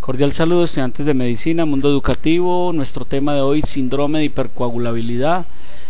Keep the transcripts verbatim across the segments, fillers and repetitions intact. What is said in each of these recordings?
Cordial saludo, estudiantes de medicina, mundo educativo. Nuestro tema de hoy, síndrome de hipercoagulabilidad.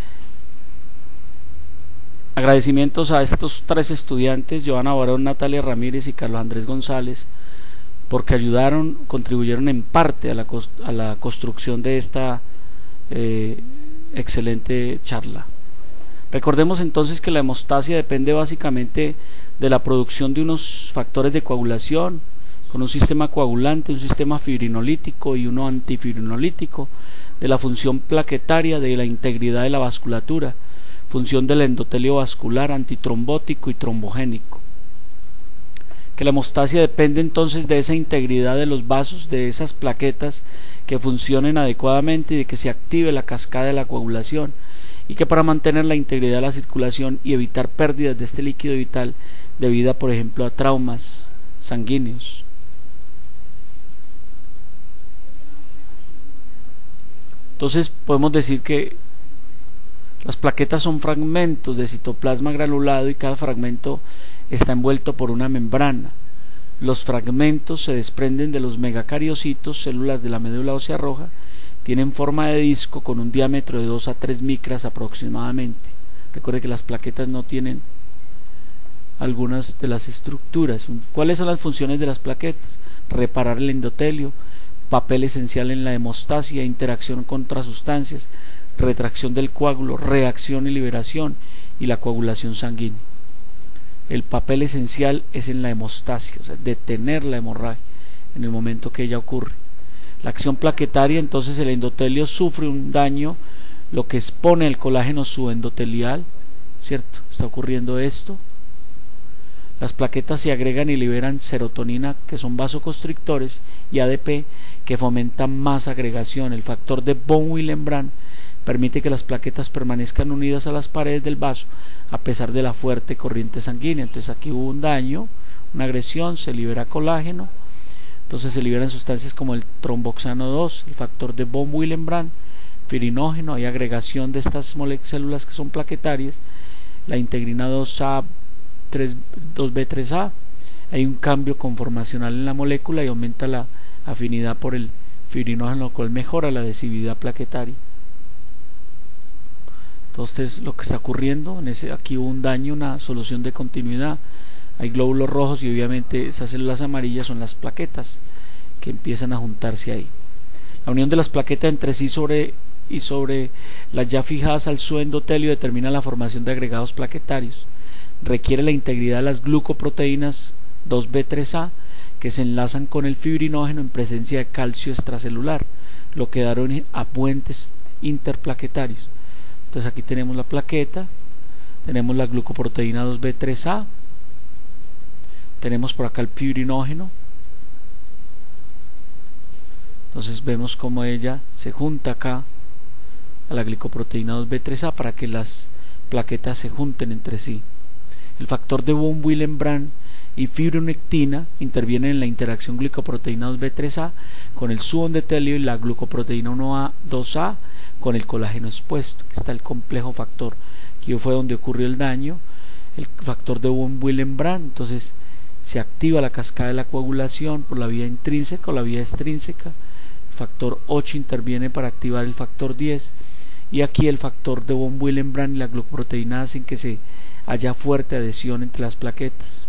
Agradecimientos a estos tres estudiantes, Joana Barón, Natalia Ramírez y Carlos Andrés González, porque ayudaron, contribuyeron en parte a la, a la construcción de esta eh, excelente charla. Recordemos entonces que la hemostasia depende básicamente de la producción de unos factores de coagulación, con un sistema coagulante, un sistema fibrinolítico y uno antifibrinolítico, de la función plaquetaria, de la integridad de la vasculatura, función del endotelio vascular, antitrombótico y trombogénico. Que la hemostasia depende entonces de esa integridad de los vasos, de esas plaquetas que funcionen adecuadamente y de que se active la cascada de la coagulación, y que para mantener la integridad de la circulación y evitar pérdidas de este líquido vital debida, por ejemplo, a traumas sanguíneos. Entonces podemos decir que las plaquetas son fragmentos de citoplasma granulado y cada fragmento está envuelto por una membrana. Los fragmentos se desprenden de los megacariocitos, células de la médula ósea roja, tienen forma de disco con un diámetro de dos a tres micras aproximadamente. Recuerde que las plaquetas no tienen algunas de las estructuras. ¿Cuáles son las funciones de las plaquetas? Reparar el endotelio, papel esencial en la hemostasia, interacción contra sustancias, retracción del coágulo, reacción y liberación y la coagulación sanguínea. El papel esencial es en la hemostasia, o sea, detener la hemorragia en el momento que ella ocurre. La acción plaquetaria, entonces el endotelio sufre un daño, lo que expone el colágeno subendotelial, ¿cierto? Está ocurriendo esto. Las plaquetas se agregan y liberan serotonina, que son vasoconstrictores, y A D P, que fomentan más agregación. El factor de von Willebrand permite que las plaquetas permanezcan unidas a las paredes del vaso a pesar de la fuerte corriente sanguínea. Entonces aquí hubo un daño, una agresión, se libera colágeno, entonces se liberan sustancias como el tromboxano dos, el factor de von Willebrand, firinógeno, hay agregación de estas células que son plaquetarias, la integrina dos A, dos B tres A, hay un cambio conformacional en la molécula y aumenta la afinidad por el fibrinógeno, lo cual mejora la adhesividad plaquetaria. Entonces lo que está ocurriendo, en ese, aquí hubo un daño, una solución de continuidad, hay glóbulos rojos y obviamente esas células amarillas son las plaquetas que empiezan a juntarse ahí. La unión de las plaquetas entre sí sobre y sobre las ya fijadas al suendotelio determina la formación de agregados plaquetarios. Requiere la integridad de las glucoproteínas dos B tres A que se enlazan con el fibrinógeno en presencia de calcio extracelular, lo que daron a puentes interplaquetarios. Entonces aquí tenemos la plaqueta, tenemos la glucoproteína dos B tres A, tenemos por acá el fibrinógeno. Entonces vemos cómo ella se junta acá a la glicoproteína dos B tres A para que las plaquetas se junten entre sí. El factor de von Willebrand y fibronectina intervienen en la interacción glicoproteína dos B tres A con el subendotelio y la glucoproteína uno A dos A con el colágeno expuesto, que está el complejo factor. Aquí fue donde ocurrió el daño, el factor de von Willebrand. Entonces se activa la cascada de la coagulación por la vía intrínseca o la vía extrínseca. El factor ocho interviene para activar el factor diez y aquí el factor de von Willebrand y la glucoproteína hacen que se haya fuerte adhesión entre las plaquetas.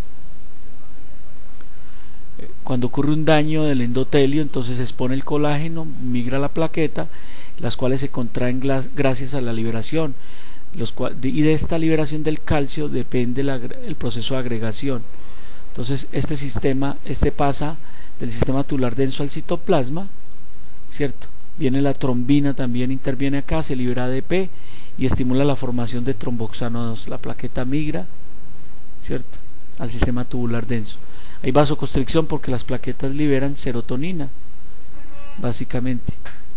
Cuando ocurre un daño del endotelio, entonces se expone el colágeno, migra a la plaqueta, las cuales se contraen gracias a la liberación, los cual, de, y de esta liberación del calcio depende la, el proceso de agregación. Entonces este sistema, este pasa del sistema tubular denso al citoplasma, ¿cierto? Viene la trombina, también interviene acá, se libera A D P y estimula la formación de tromboxano dos. La plaqueta migra, ¿cierto?, al sistema tubular denso. Hay vasoconstricción porque las plaquetas liberan serotonina, básicamente.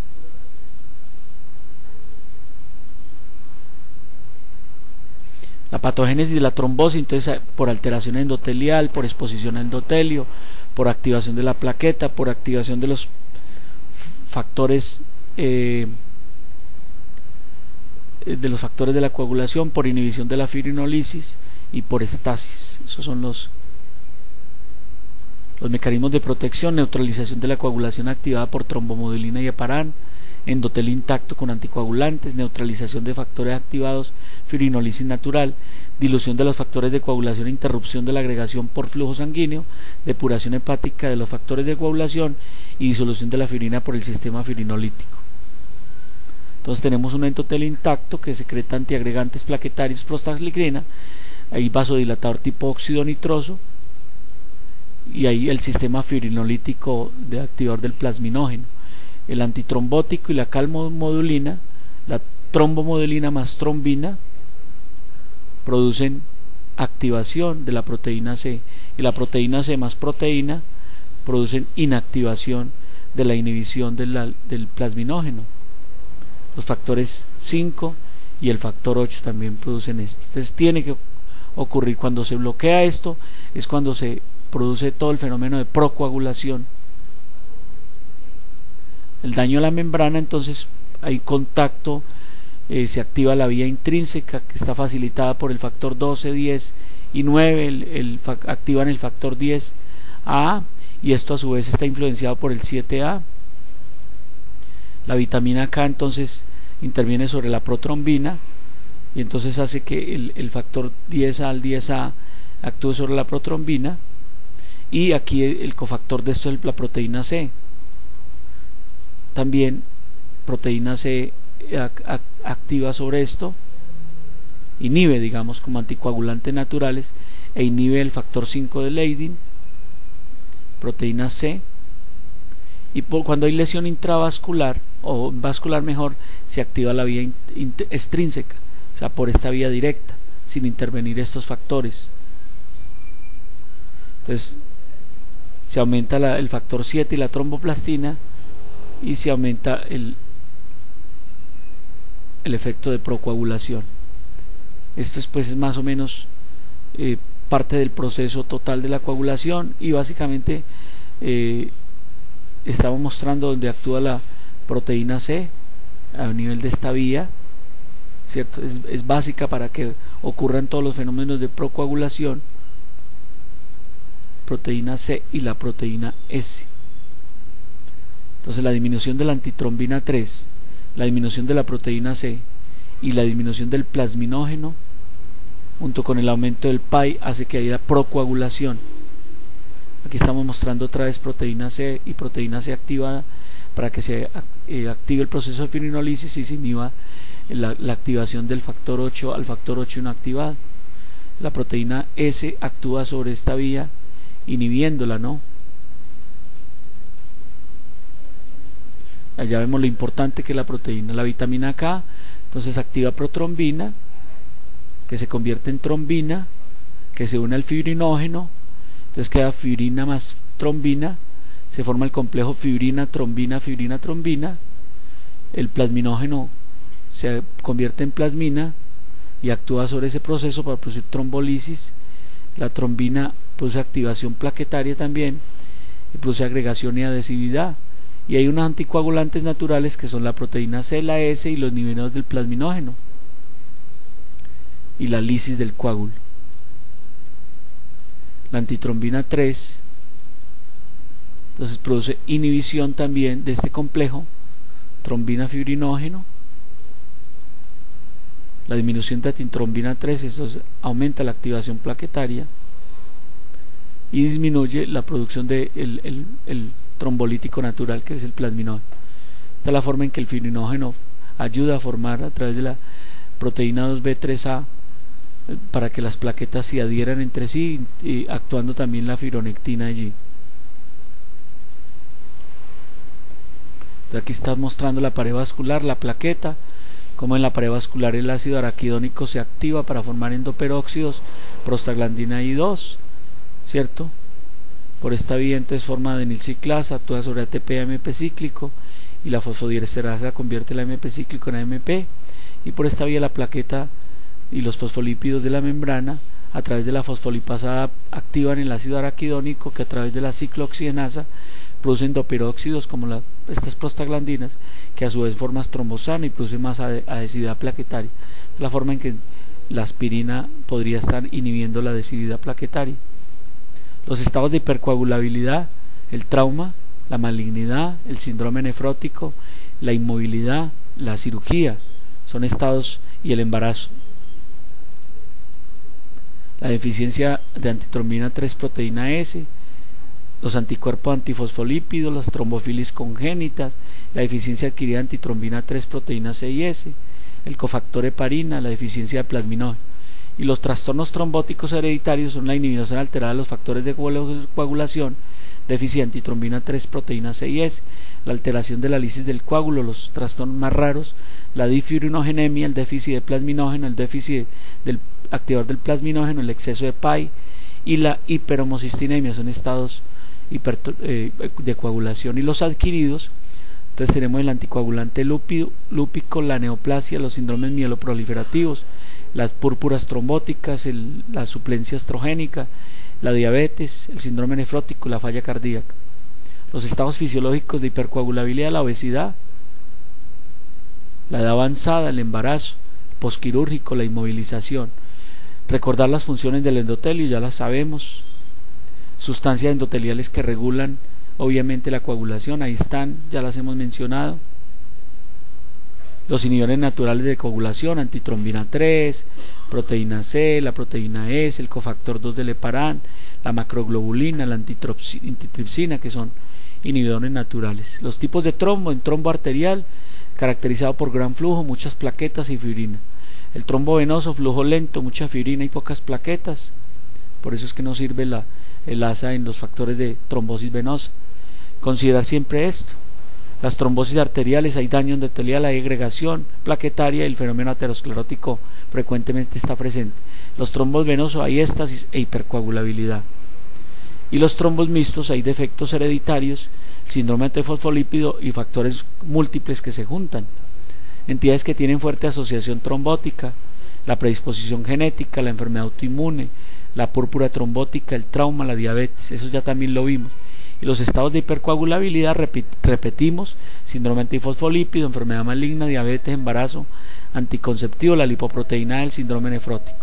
La patogénesis de la trombosis, entonces por alteración endotelial, por exposición a endotelio, por activación de la plaqueta, por activación de los factores eh, de los factores de la coagulación, por inhibición de la fibrinolisis y por estasis. Esos son los Los mecanismos de protección: neutralización de la coagulación activada por trombomodulina y heparán, endotelio intacto con anticoagulantes, neutralización de factores activados, fibrinolisis natural, dilución de los factores de coagulación e interrupción de la agregación por flujo sanguíneo, depuración hepática de los factores de coagulación y disolución de la fibrina por el sistema fibrinolítico. Entonces tenemos un endotelio intacto que secreta antiagregantes plaquetarios, prostagligrina, hay vasodilatador tipo óxido nitroso y ahí el sistema fibrinolítico de activador del plasminógeno, el antitrombótico y la calmomodulina, la trombomodulina más trombina producen activación de la proteína C, y la proteína C más proteína producen inactivación de la inhibición de la, del plasminógeno. Los factores cinco y el factor ocho también producen esto. Entonces tiene que ocurrir, cuando se bloquea esto, es cuando se produce todo el fenómeno de procoagulación. El daño a la membrana, entonces hay contacto, eh, se activa la vía intrínseca que está facilitada por el factor doce, diez y nueve, el, el, activan el factor diez A y esto a su vez está influenciado por el siete A. La vitamina K entonces interviene sobre la protrombina y entonces hace que el, el factor diez A al diez A actúe sobre la protrombina, y aquí el cofactor de esto es la proteína C. También proteína C activa sobre esto, inhibe, digamos, como anticoagulantes naturales, e inhibe el factor cinco de Leydig, proteína C, y por, cuando hay lesión intravascular o vascular mejor, se activa la vía extrínseca, o sea, por esta vía directa, sin intervenir estos factores. Entonces se aumenta la, el factor siete y la tromboplastina, y se aumenta el, el efecto de procoagulación. Esto es, pues, es más o menos eh, parte del proceso total de la coagulación, y básicamente eh, estamos mostrando donde actúa la proteína C a nivel de esta vía, ¿cierto? Es, es básica para que ocurran todos los fenómenos de procoagulación, proteína C y la proteína S. Entonces la disminución de la antitrombina tres, la disminución de la proteína C y la disminución del plasminógeno junto con el aumento del P A I hace que haya procoagulación. Aquí estamos mostrando otra vez proteína C y proteína C activada para que se eh, active el proceso de fibrinolisis y se inhiba la, la activación del factor ocho al factor ocho inactivado. La proteína S actúa sobre esta vía inhibiéndola, ¿no? Allá vemos lo importante que es la proteína. La vitamina K entonces activa protrombina, que se convierte en trombina, que se une al fibrinógeno, entonces queda fibrina más trombina, se forma el complejo fibrina, trombina, fibrina, trombina, el plasminógeno se convierte en plasmina y actúa sobre ese proceso para producir trombolisis. La trombina produce activación plaquetaria también, y produce agregación y adhesividad, y hay unos anticoagulantes naturales que son la proteína C, la S y los niveles del plasminógeno y la lisis del coágulo. La antitrombina tres entonces produce inhibición también de este complejo trombina fibrinógeno. La disminución de antitrombina tres, eso es, aumenta la activación plaquetaria y disminuye la producción de el, el, el trombolítico natural, que es el plasminógeno. Esta es la forma en que el fibrinógeno ayuda a formar a través de la proteína dos B tres A para que las plaquetas se adhieran entre sí, y actuando también la fibronectina allí. Entonces aquí está mostrando la pared vascular, la plaqueta, como en la pared vascular el ácido araquidónico se activa para formar endoperóxidos, prostaglandina I dos, ¿cierto? Por esta vía entonces forma adenilciclasa, actúa sobre A T P A M P cíclico, y la fosfodiesterasa convierte el A M P cíclico en A M P, y por esta vía la plaqueta y los fosfolípidos de la membrana a través de la fosfolipasa activan el ácido araquidónico, que a través de la ciclooxigenasa produce endoperóxidos como la, estas prostaglandinas, que a su vez forman trombosana y produce más adhesividad plaquetaria. Es la forma en que la aspirina podría estar inhibiendo la adhesividad plaquetaria. Los estados de hipercoagulabilidad, el trauma, la malignidad, el síndrome nefrótico, la inmovilidad, la cirugía, son estados, y el embarazo. La deficiencia de antitrombina tres proteína S, los anticuerpos antifosfolípidos, las trombofilis congénitas, la deficiencia adquirida de antitrombina tres proteína C y S, el cofactor heparina, la deficiencia de plasminógeno. Y los trastornos trombóticos hereditarios son la inhibición alterada de los factores de coagulación, déficit de antitrombina tres proteína C y S, la alteración de la lisis del coágulo, los trastornos más raros, la difibrinogenemia, el déficit de plasminógeno, el déficit del activador del plasminógeno, el exceso de P A I y la hiperhomocistinemia, son estados hiper, eh, de coagulación. Y los adquiridos, entonces tenemos el anticoagulante lúpido, lúpico, la neoplasia, los síndromes mieloproliferativos, las púrpuras trombóticas, el, la suplencia estrogénica, la diabetes, el síndrome nefrótico, la falla cardíaca. Los estados fisiológicos de hipercoagulabilidad, la obesidad, la edad avanzada, el embarazo, el posquirúrgico, la inmovilización. Recordar las funciones del endotelio, ya las sabemos. Sustancias endoteliales que regulan obviamente la coagulación, ahí están, ya las hemos mencionado. Los inhibidores naturales de coagulación, antitrombina tres, proteína C, la proteína S, el cofactor dos del heparán, la macroglobulina, la antitripsina, que son inhibidores naturales. Los tipos de trombo, en trombo arterial, caracterizado por gran flujo, muchas plaquetas y fibrina. El trombo venoso, flujo lento, mucha fibrina y pocas plaquetas. Por eso es que no sirve la, el asa en los factores de trombosis venosa. Considerar siempre esto. Las trombosis arteriales, hay daño endotelial, hay agregación plaquetaria y el fenómeno aterosclerótico frecuentemente está presente. Los trombos venosos, hay éstasis e hipercoagulabilidad. Y los trombos mixtos, hay defectos hereditarios, síndrome de fosfolípido y factores múltiples que se juntan. Entidades que tienen fuerte asociación trombótica, la predisposición genética, la enfermedad autoinmune, la púrpura trombótica, el trauma, la diabetes, eso ya también lo vimos. Y los estados de hipercoagulabilidad, repetimos, síndrome antifosfolípido, enfermedad maligna, diabetes, embarazo, anticonceptivo, la lipoproteína del síndrome nefrótico.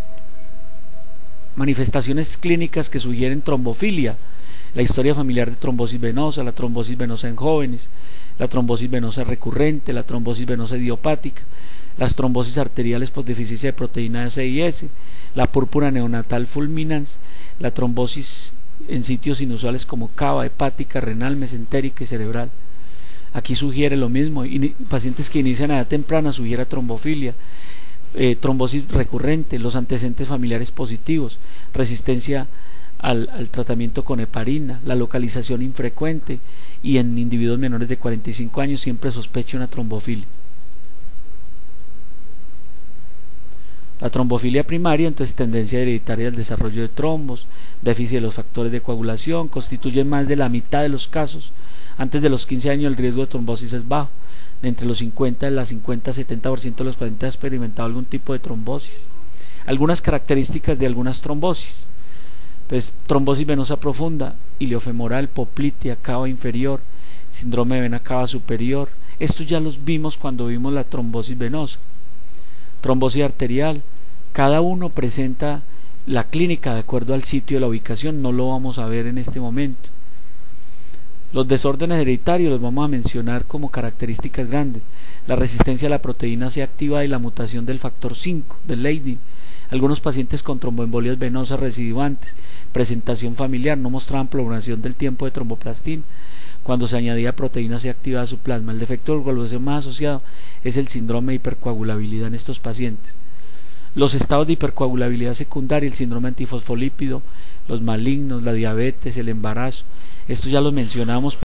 Manifestaciones clínicas que sugieren trombofilia, la historia familiar de trombosis venosa, la trombosis venosa en jóvenes, la trombosis venosa recurrente, la trombosis venosa idiopática, las trombosis arteriales por deficiencia de proteína C y S, la púrpura neonatal fulminans, la trombosis en sitios inusuales como cava, hepática, renal, mesentérica y cerebral. Aquí sugiere lo mismo, pacientes que inician a edad temprana sugiere trombofilia, eh, trombosis recurrente, los antecedentes familiares positivos, resistencia al, al tratamiento con heparina, la localización infrecuente y en individuos menores de cuarenta y cinco años siempre sospecha una trombofilia. La trombofilia primaria, entonces tendencia hereditaria al desarrollo de trombos, déficit de los factores de coagulación, constituye más de la mitad de los casos. Antes de los quince años el riesgo de trombosis es bajo. Entre los cincuenta y la cincuenta a setenta por ciento de los pacientes han experimentado algún tipo de trombosis. Algunas características de algunas trombosis. Entonces, trombosis venosa profunda, iliofemoral, poplitea, cava inferior, síndrome de vena cava superior. Estos ya los vimos cuando vimos la trombosis venosa. Trombosis arterial, cada uno presenta la clínica de acuerdo al sitio de la ubicación, no lo vamos a ver en este momento. Los desórdenes hereditarios los vamos a mencionar como características grandes: la resistencia a la proteína C activada y la mutación del factor cinco, del Leiden. Algunos pacientes con tromboembolias venosas recidivantes, presentación familiar, no mostraban prolongación del tiempo de tromboplastina cuando se añadía proteína C activada a su plasma. El defecto de coagulación más asociado es el síndrome de hipercoagulabilidad en estos pacientes. Los estados de hipercoagulabilidad secundaria, el síndrome antifosfolípido, los malignos, la diabetes, el embarazo, estos ya los mencionamos.